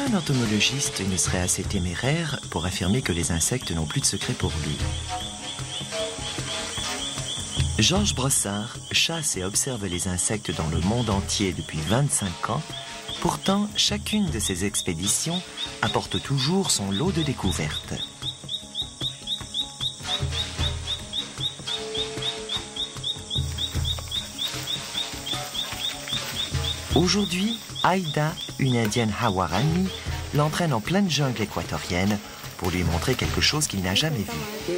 Aucun entomologiste ne serait assez téméraire pour affirmer que les insectes n'ont plus de secret pour lui. Georges Brossard chasse et observe les insectes dans le monde entier depuis 25 ans. Pourtant, chacune de ces expéditions apporte toujours son lot de découvertes. Aujourd'hui, Aïda, une indienne Hawarani, l'entraîne en pleine jungle équatorienne pour lui montrer quelque chose qu'il n'a jamais vu.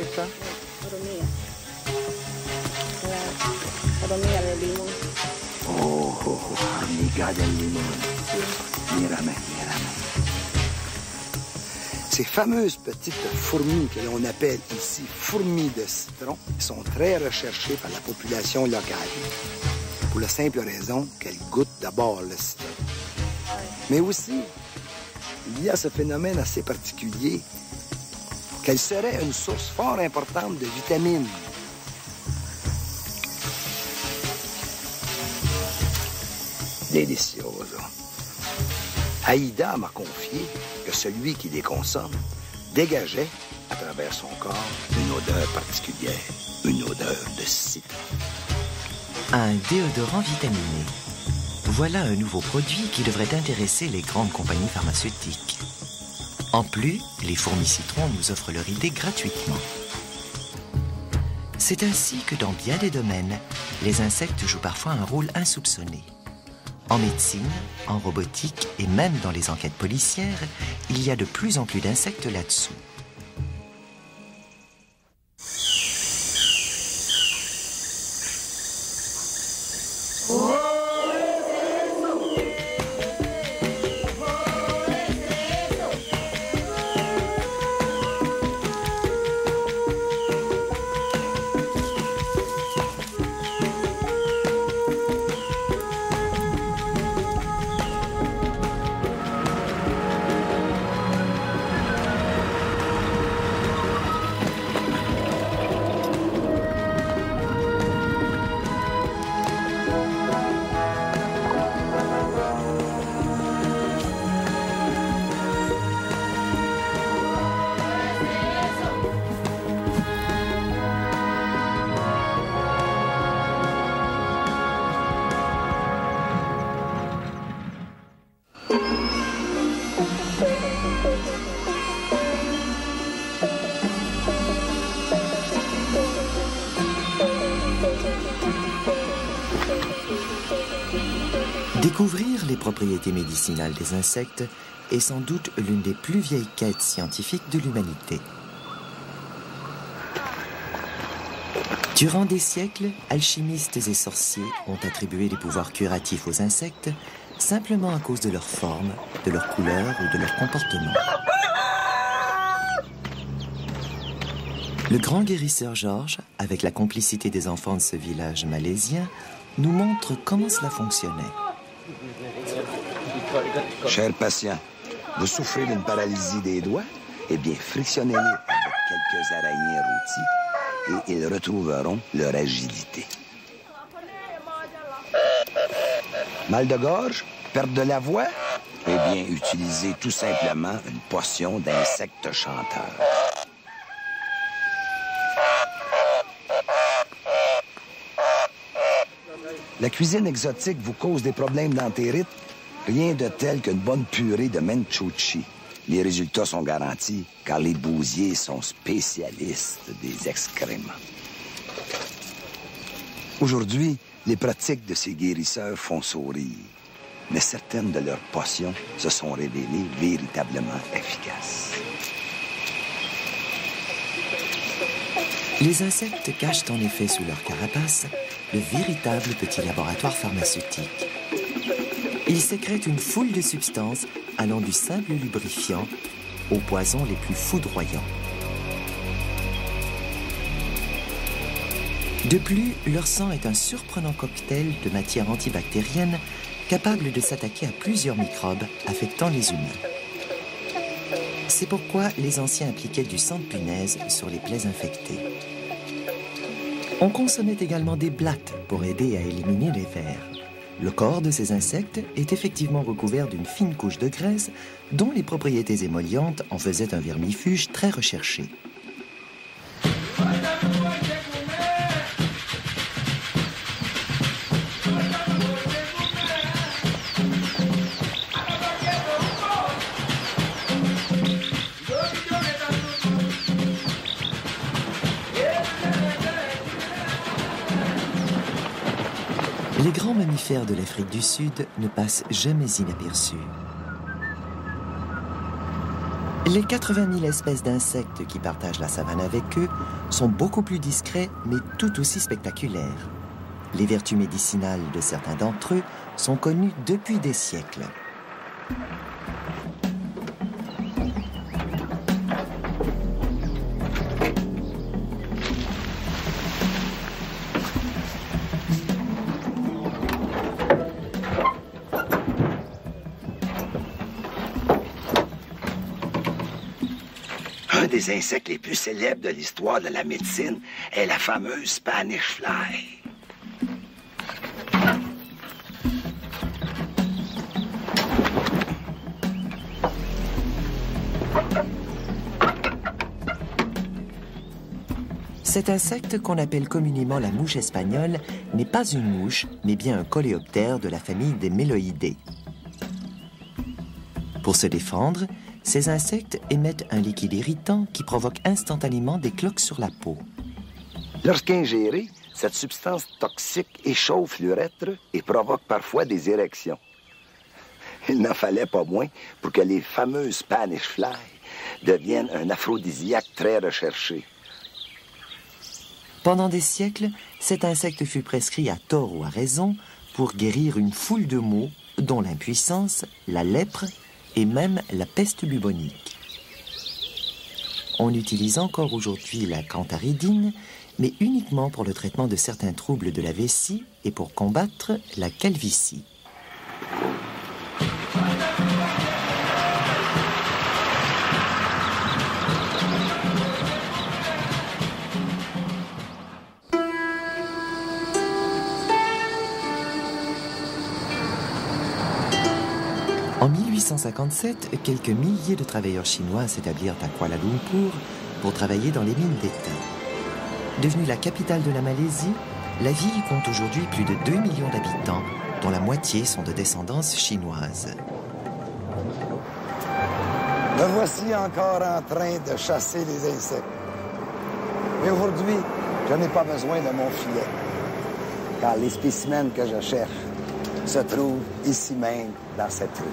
Ces fameuses petites fourmis que l'on appelle ici fourmis de citron sont très recherchées par la population locale. Pour la simple raison qu'elles goûtent d'abord le citron. Mais aussi, il y a ce phénomène assez particulier qu'elle serait une source fort importante de vitamines. Delicioso. Aïda m'a confié que celui qui les consomme dégageait à travers son corps une odeur particulière, une odeur de citron. Un déodorant vitaminé. Voilà un nouveau produit qui devrait intéresser les grandes compagnies pharmaceutiques. En plus, les fourmis citrons nous offrent leur idée gratuitement. C'est ainsi que dans bien des domaines, les insectes jouent parfois un rôle insoupçonné. En médecine, en robotique et même dans les enquêtes policières, il y a de plus en plus d'insectes là-dessous. Découvrir les propriétés médicinales des insectes est sans doute l'une des plus vieilles quêtes scientifiques de l'humanité. Durant des siècles, alchimistes et sorciers ont attribué des pouvoirs curatifs aux insectes simplement à cause de leur forme, de leur couleur ou de leur comportement. Le grand guérisseur Georges, avec la complicité des enfants de ce village malaisien, nous montre comment cela fonctionnait. Cher patient, vous souffrez d'une paralysie des doigts? Eh bien, frictionnez-les avec quelques araignées rôties et ils retrouveront leur agilité. Mal de gorge? Perte de la voix? Eh bien, utilisez tout simplement une potion d'insectes chanteurs. La cuisine exotique vous cause des problèmes d'entérite? Rien de tel qu'une bonne purée de menchouchi. Les résultats sont garantis, car les bousiers sont spécialistes des excréments. Aujourd'hui, les pratiques de ces guérisseurs font sourire, mais certaines de leurs potions se sont révélées véritablement efficaces. Les insectes cachent en effet sous leur carapace le véritable petit laboratoire pharmaceutique. Ils sécrètent une foule de substances allant du simple lubrifiant aux poisons les plus foudroyants. De plus, leur sang est un surprenant cocktail de matières antibactériennes capables de s'attaquer à plusieurs microbes affectant les humains. C'est pourquoi les anciens appliquaient du sang de punaise sur les plaies infectées. On consommait également des blattes pour aider à éliminer les vers. Le corps de ces insectes est effectivement recouvert d'une fine couche de graisse dont les propriétés émollientes en faisaient un vermifuge très recherché. Les grands mammifères de l'Afrique du Sud ne passent jamais inaperçus. Les 80 000 espèces d'insectes qui partagent la savane avec eux sont beaucoup plus discrets mais tout aussi spectaculaires. Les vertus médicinales de certains d'entre eux sont connues depuis des siècles. Un des insectes les plus célèbres de l'histoire de la médecine est la fameuse Spanish fly. Cet insecte, qu'on appelle communément la mouche espagnole, n'est pas une mouche, mais bien un coléoptère de la famille des Méloïdés. Pour se défendre, ces insectes émettent un liquide irritant qui provoque instantanément des cloques sur la peau. Lorsqu'ingérée, cette substance toxique échauffe l'urètre et provoque parfois des érections. Il n'en fallait pas moins pour que les fameuses Spanish fly deviennent un aphrodisiaque très recherché. Pendant des siècles, cet insecte fut prescrit à tort ou à raison pour guérir une foule de maux, dont l'impuissance, la lèpre et même la peste bubonique. On utilise encore aujourd'hui la cantharidine, mais uniquement pour le traitement de certains troubles de la vessie et pour combattre la calvitie. En 1857, quelques milliers de travailleurs chinois s'établirent à Kuala Lumpur pour travailler dans les mines d'étain. Devenue la capitale de la Malaisie, la ville compte aujourd'hui plus de 2 millions d'habitants, dont la moitié sont de descendance chinoise. Me voici encore en train de chasser les insectes. Mais aujourd'hui, je n'ai pas besoin de mon filet, car les spécimens que je cherche se trouvent ici même, dans cette rue.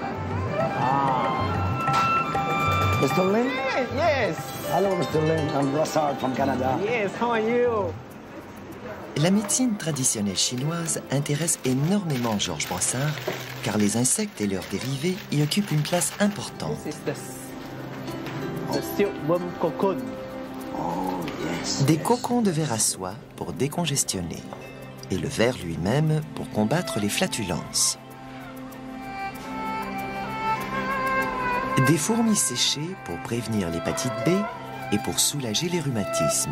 Mr. Lin? Yes. Hello, Mr. Lin. I'm Rossard from Canada. Yes, how are you? La médecine traditionnelle chinoise intéresse énormément Georges Brossard, car les insectes et leurs dérivés y occupent une place importante. This is the silkworm cocoon. Oh, yes. Des cocons de verre à soie pour décongestionner, et le verre lui-même pour combattre les flatulences. Des fourmis séchées pour prévenir l'hépatite B et pour soulager les rhumatismes.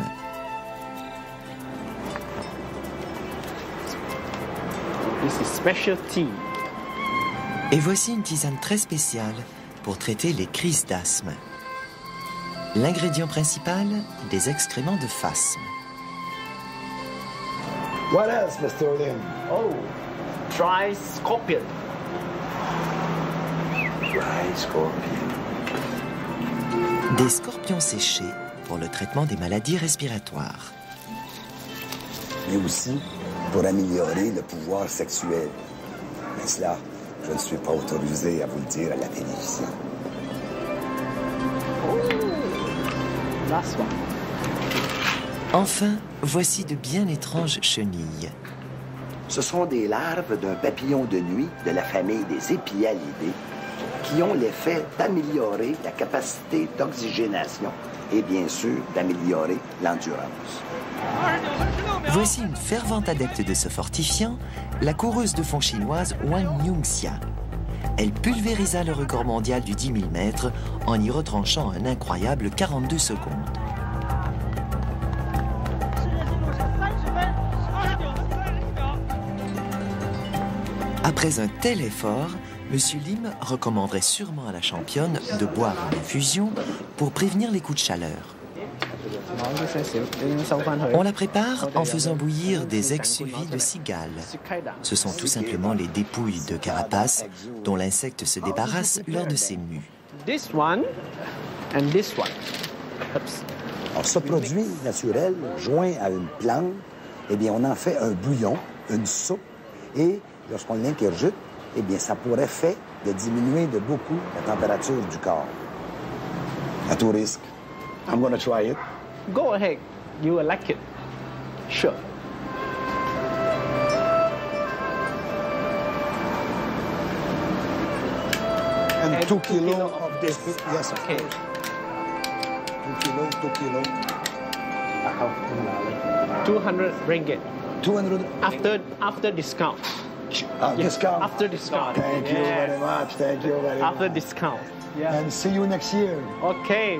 This is special tea. Et voici une tisane très spéciale pour traiter les crises d'asthme. L'ingrédient principal, des excréments de phasme. What else, Mr. Lin? Oh, dry scorpion. Dry scorpion. Des scorpions séchés pour le traitement des maladies respiratoires. Mais aussi pour améliorer le pouvoir sexuel. Mais cela, je ne suis pas autorisé à vous le dire à la télévision. Last one. Enfin, voici de bien étranges chenilles. Ce sont des larves d'un papillon de nuit de la famille des Epialidés qui ont l'effet d'améliorer la capacité d'oxygénation et bien sûr d'améliorer l'endurance. Voici une fervente adepte de ce fortifiant, la coureuse de fond chinoise Wang Yongxia. Elle pulvérisa le record mondial du 10 000 mètres en y retranchant un incroyable 42 secondes. Après un tel effort, M. Lim recommanderait sûrement à la championne de boire une infusion pour prévenir les coups de chaleur. On la prépare en faisant bouillir des exsuvies de cigale. Ce sont tout simplement les dépouilles de carapace dont l'insecte se débarrasse lors de ses mues. Alors, ce produit naturel, joint à une plante, eh bien, on en fait un bouillon, une soupe, et lorsqu'on l'ingurgite, eh bien, ça pourrait faire de diminuer de beaucoup la température du corps. À tout risque. I'm gonna try it. Go ahead. You will like it. Sure. And 2 kilos of this. this. Yes, of Okay. course. 2 kilos. 200 ringgit 200. after discount. Discount. After discount. Thank you Yes. very much. Thank you very After much. discount. Yeah. And see you next year. Okay.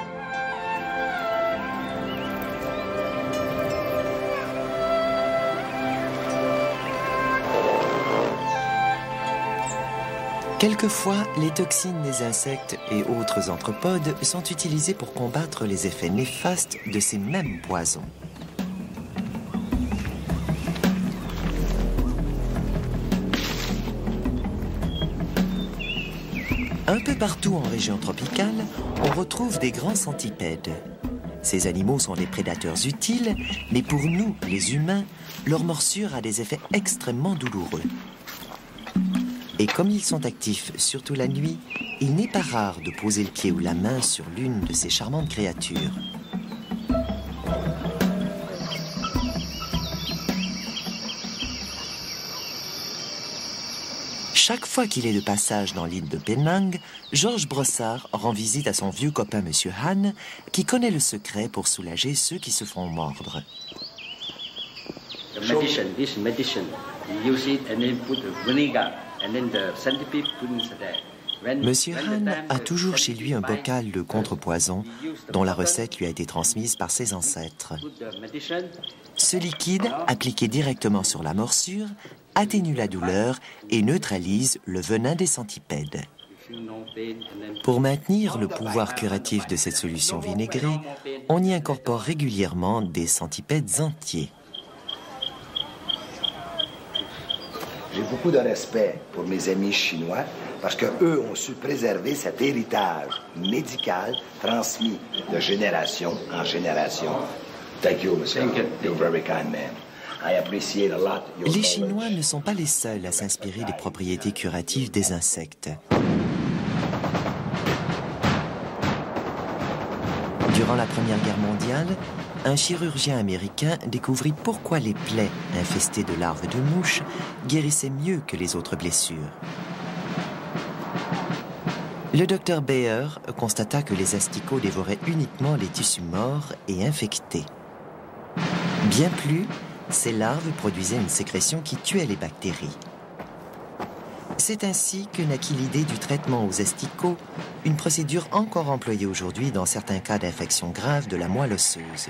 Quelquefois, les toxines des insectes et autres anthropodes sont utilisées pour combattre les effets néfastes de ces mêmes poisons. Un peu partout en région tropicale, on retrouve des grands centipèdes. Ces animaux sont des prédateurs utiles, mais pour nous, les humains, leur morsure a des effets extrêmement douloureux. Et comme ils sont actifs surtout la nuit, il n'est pas rare de poser le pied ou la main sur l'une de ces charmantes créatures. Chaque fois qu'il est de passage dans l'île de Penang, Georges Brossard rend visite à son vieux copain Monsieur Han, qui connaît le secret pour soulager ceux qui se font mordre. This medicine, you use it and then put the vinegar and then the centipede put inside. Monsieur Han a toujours chez lui un bocal de contrepoison dont la recette lui a été transmise par ses ancêtres. Ce liquide, appliqué directement sur la morsure, atténue la douleur et neutralise le venin des centipèdes. Pour maintenir le pouvoir curatif de cette solution vinaigrée, on y incorpore régulièrement des centipèdes entiers. J'ai beaucoup de respect pour mes amis chinois parce qu'eux ont su préserver cet héritage médical transmis de génération en génération. Thank you, monsieur. You're a very kind man. I appreciate a lot your Les knowledge. Chinois ne sont pas les seuls à s'inspirer des propriétés curatives des insectes. Durant la Première Guerre mondiale, un chirurgien américain découvrit pourquoi les plaies infestées de larves de mouches guérissaient mieux que les autres blessures. Le docteur Bayer constata que les asticots dévoraient uniquement les tissus morts et infectés. Bien plus, ces larves produisaient une sécrétion qui tuait les bactéries. C'est ainsi que naquit l'idée du traitement aux asticots, une procédure encore employée aujourd'hui dans certains cas d'infection grave de la moelle osseuse.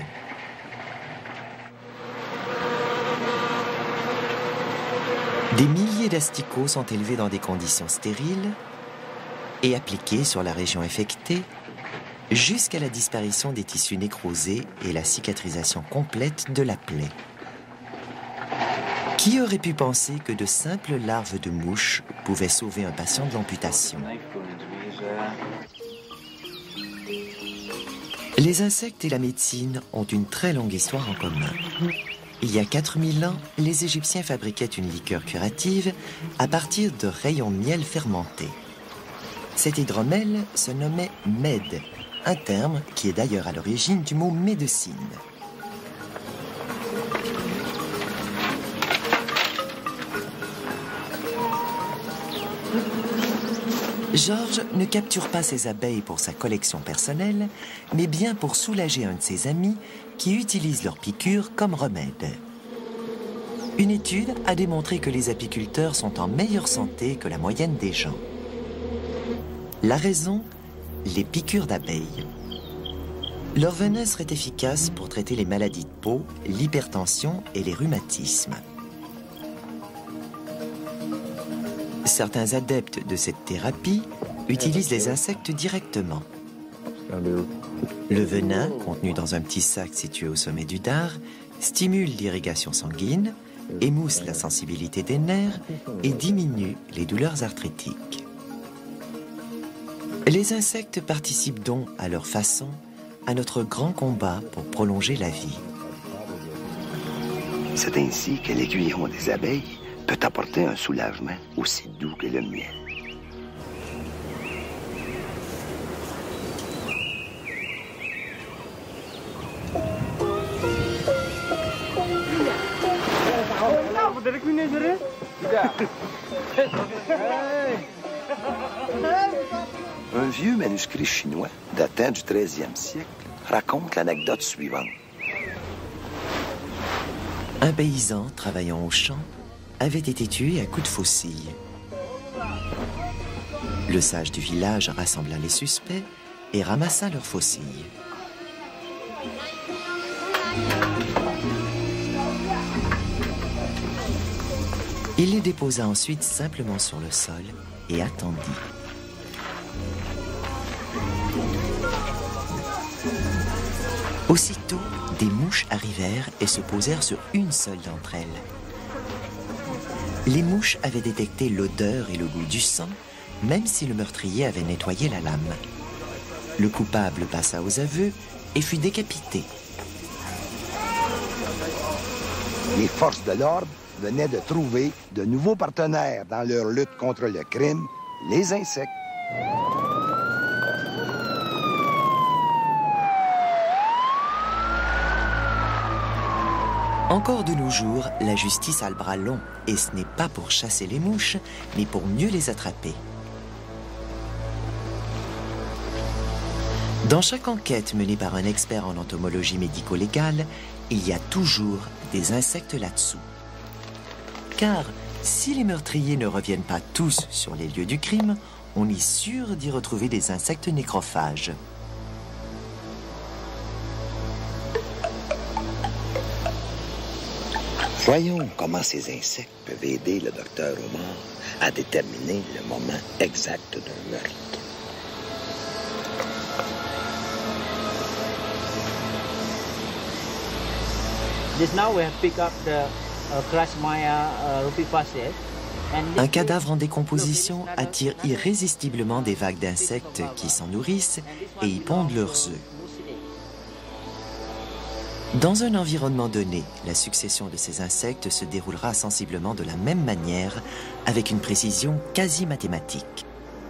Des milliers d'asticots sont élevés dans des conditions stériles et appliqués sur la région infectée jusqu'à la disparition des tissus nécrosés et la cicatrisation complète de la plaie. Qui aurait pu penser que de simples larves de mouches pouvaient sauver un patient de l'amputation? Les insectes et la médecine ont une très longue histoire en commun. Il y a 4000 ans, les Égyptiens fabriquaient une liqueur curative à partir de rayons de miel fermentés. Cet hydromel se nommait med, un terme qui est d'ailleurs à l'origine du mot médecine. Georges ne capture pas ses abeilles pour sa collection personnelle, mais bien pour soulager un de ses amis qui utilise leurs piqûres comme remède. Une étude a démontré que les apiculteurs sont en meilleure santé que la moyenne des gens. La raison, les piqûres d'abeilles. Leur venin serait efficace pour traiter les maladies de peau, l'hypertension et les rhumatismes. Certains adeptes de cette thérapie utilisent les insectes directement. Le venin, contenu dans un petit sac situé au sommet du dard, stimule l'irrigation sanguine, émousse la sensibilité des nerfs et diminue les douleurs arthritiques. Les insectes participent donc à leur façon à notre grand combat pour prolonger la vie. C'est ainsi que l'aiguillon des abeilles peut apporter un soulagement aussi doux que le miel. Un vieux manuscrit chinois datant du 13e siècle raconte l'anecdote suivante. Un paysan travaillant au champ avait été tué à coups de faucille. Le sage du village rassembla les suspects et ramassa leurs faucilles. Il les déposa ensuite simplement sur le sol et attendit. Aussitôt, des mouches arrivèrent et se posèrent sur une seule d'entre elles. Les mouches avaient détecté l'odeur et le goût du sang, même si le meurtrier avait nettoyé la lame. Le coupable passa aux aveux et fut décapité. Les forces de l'ordre venaient de trouver de nouveaux partenaires dans leur lutte contre le crime, les insectes. Encore de nos jours, la justice a le bras long, et ce n'est pas pour chasser les mouches, mais pour mieux les attraper. Dans chaque enquête menée par un expert en entomologie médico-légale, il y a toujours des insectes là-dessous. Car si les meurtriers ne reviennent pas tous sur les lieux du crime, on est sûr d'y retrouver des insectes nécrophages. Voyons comment ces insectes peuvent aider le docteur Omar à déterminer le moment exact d'un meurtre. Un cadavre en décomposition attire irrésistiblement des vagues d'insectes qui s'en nourrissent et y pondent leurs œufs. Dans un environnement donné, la succession de ces insectes se déroulera sensiblement de la même manière, avec une précision quasi mathématique.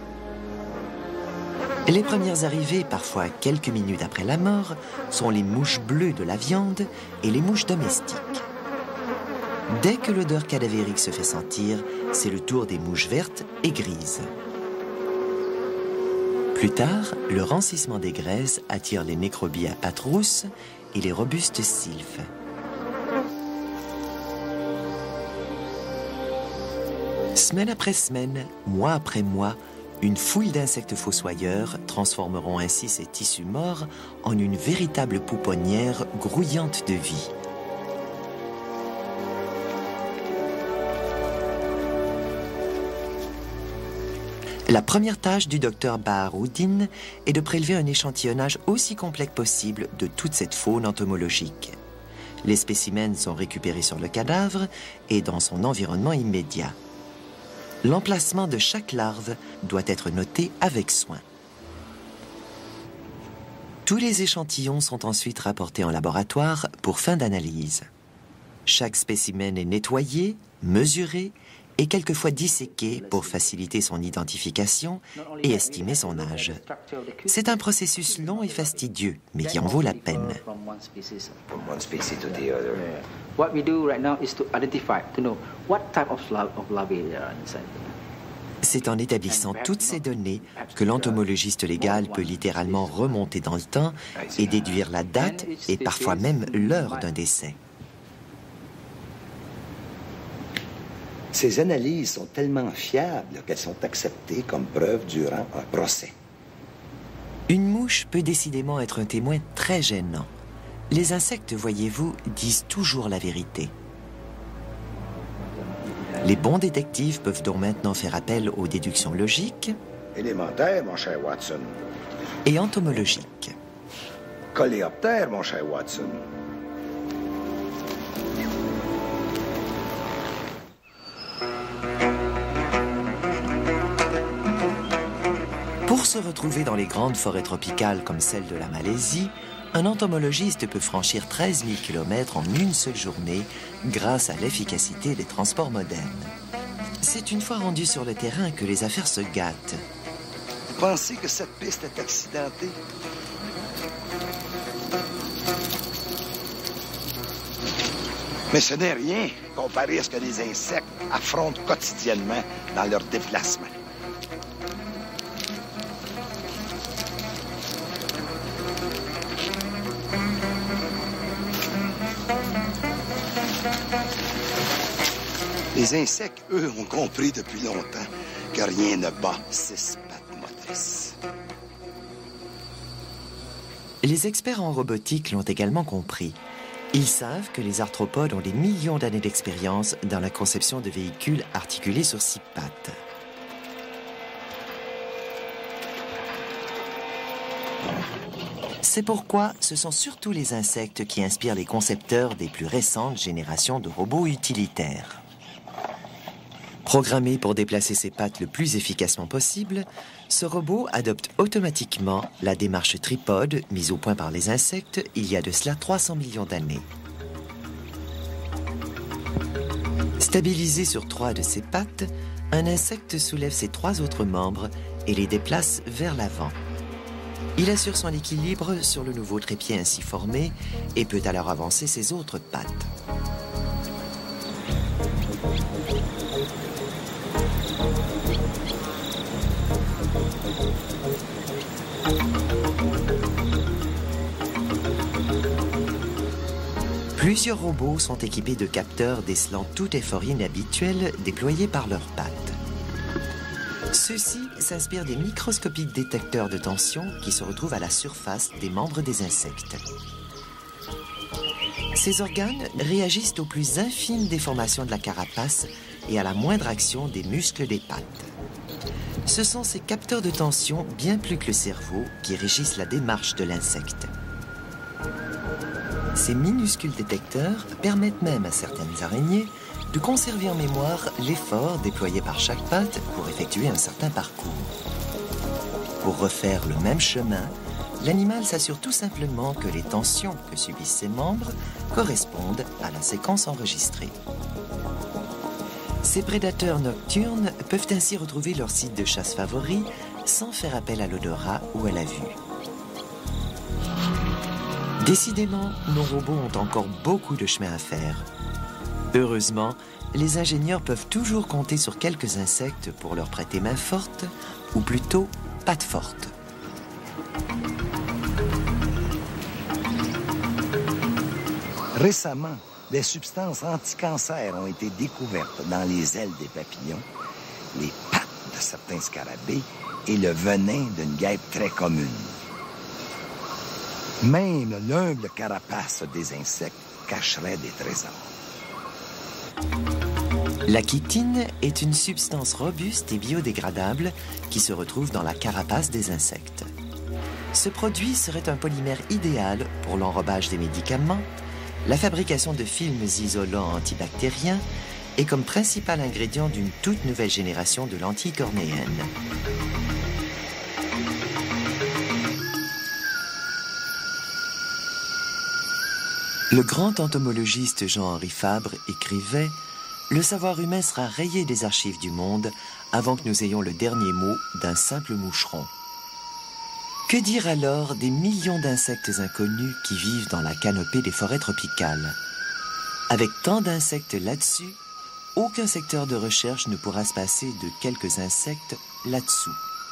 Les premières arrivées, parfois quelques minutes après la mort, sont les mouches bleues de la viande et les mouches domestiques. Dès que l'odeur cadavérique se fait sentir, c'est le tour des mouches vertes et grises. Plus tard, le rancissement des graisses attire les nécrobies à pattes rousses et les robustes sylphes. Semaine après semaine, mois après mois, une foule d'insectes fossoyeurs transformeront ainsi ces tissus morts en une véritable pouponnière grouillante de vie. La première tâche du docteur Baharoudine est de prélever un échantillonnage aussi complet que possible de toute cette faune entomologique. Les spécimens sont récupérés sur le cadavre et dans son environnement immédiat. L'emplacement de chaque larve doit être noté avec soin. Tous les échantillons sont ensuite rapportés en laboratoire pour fin d'analyse. Chaque spécimen est nettoyé, mesuré et quelquefois disséqué pour faciliter son identification et estimer son âge. C'est un processus long et fastidieux, mais qui en vaut la peine. C'est en établissant toutes ces données que l'entomologiste légal peut littéralement remonter dans le temps et déduire la date et parfois même l'heure d'un décès. Ces analyses sont tellement fiables qu'elles sont acceptées comme preuve durant un procès. Une mouche peut décidément être un témoin très gênant. Les insectes, voyez-vous, disent toujours la vérité. Les bons détectives peuvent donc maintenant faire appel aux déductions logiques Élémentaire, mon cher Watson. et entomologiques. Coléoptère, mon cher Watson. Pour se retrouver dans les grandes forêts tropicales comme celle de la Malaisie, un entomologiste peut franchir 13 000 km en une seule journée grâce à l'efficacité des transports modernes. C'est une fois rendu sur le terrain que les affaires se gâtent. Vous pensez que cette piste est accidentée? Mais ce n'est rien comparé à ce que les insectes affrontent quotidiennement dans leur déplacement. Les insectes, eux, ont compris depuis longtemps que rien ne bat 6 pattes motrices. Les experts en robotique l'ont également compris. Ils savent que les arthropodes ont des millions d'années d'expérience dans la conception de véhicules articulés sur 6 pattes. C'est pourquoi ce sont surtout les insectes qui inspirent les concepteurs des plus récentes générations de robots utilitaires. Programmé pour déplacer ses pattes le plus efficacement possible, ce robot adopte automatiquement la démarche tripode mise au point par les insectes il y a de cela 300 millions d'années. Stabilisé sur 3 de ses pattes, un insecte soulève ses 3 autres membres et les déplace vers l'avant. Il assure son équilibre sur le nouveau trépied ainsi formé et peut alors avancer ses autres pattes. Plusieurs robots sont équipés de capteurs décelant tout effort inhabituel déployé par leurs pattes. Ceux-ci s'inspirent des microscopiques détecteurs de tension qui se retrouvent à la surface des membres des insectes. Ces organes réagissent aux plus infimes déformations de la carapace et à la moindre action des muscles des pattes. Ce sont ces capteurs de tension, bien plus que le cerveau, qui régissent la démarche de l'insecte. Ces minuscules détecteurs permettent même à certaines araignées de conserver en mémoire l'effort déployé par chaque patte pour effectuer un certain parcours. Pour refaire le même chemin, l'animal s'assure tout simplement que les tensions que subissent ses membres correspondent à la séquence enregistrée. Ces prédateurs nocturnes peuvent ainsi retrouver leur site de chasse favori sans faire appel à l'odorat ou à la vue. Décidément, nos robots ont encore beaucoup de chemin à faire. Heureusement, les ingénieurs peuvent toujours compter sur quelques insectes pour leur prêter main forte, ou plutôt pattes fortes. Récemment, des substances anti-cancer ont été découvertes dans les ailes des papillons, les pattes de certains scarabées et le venin d'une guêpe très commune. Même l'humble carapace des insectes cacherait des trésors. La chitine est une substance robuste et biodégradable qui se retrouve dans la carapace des insectes. Ce produit serait un polymère idéal pour l'enrobage des médicaments, la fabrication de films isolants antibactériens et comme principal ingrédient d'une toute nouvelle génération de lentilles cornéennes. Le grand entomologiste Jean-Henri Fabre écrivait « Le savoir humain sera rayé des archives du monde avant que nous ayons le dernier mot d'un simple moucheron. » Que dire alors des millions d'insectes inconnus qui vivent dans la canopée des forêts tropicales? Avec tant d'insectes là-dessus, aucun secteur de recherche ne pourra se passer de quelques insectes là-dessous.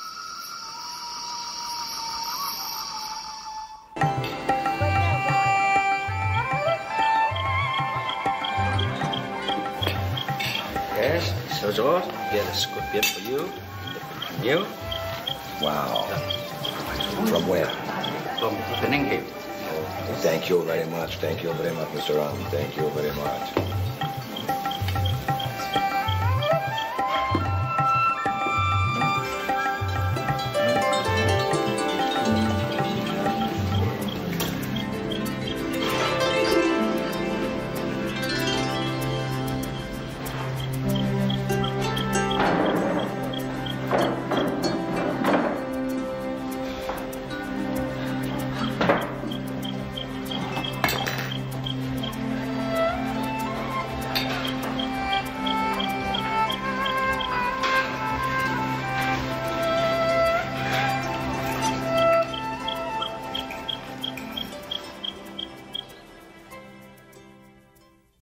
Yes, so George, get a scorpion for you. You? Wow. From where? From Penang. Thank you very much. Thank you very much, Mr. Ram. Thank you very much.